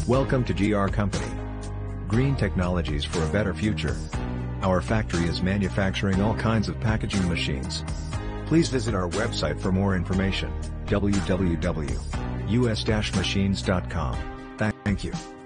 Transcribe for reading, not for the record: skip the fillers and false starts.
Welcome to GR Company. Green technologies for a better future. Our factory is manufacturing all kinds of packaging machines. Please visit our website for more information, www.us-machines.com. Thank you.